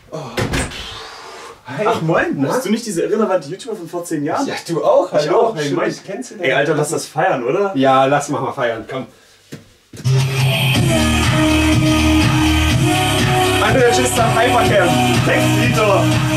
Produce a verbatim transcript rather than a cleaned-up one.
Oh. Ach moin, bist du nicht diese irrelevante YouTuber von vor zehn Jahren? Ja, du auch, hallo. Ich auch, hey, Schön, moin. dich kennenzulernen. Ey, Alter, lass das feiern, oder? Ja, lass mal, mal feiern, komm. Andrea Schista, Hypercam, Texteditor.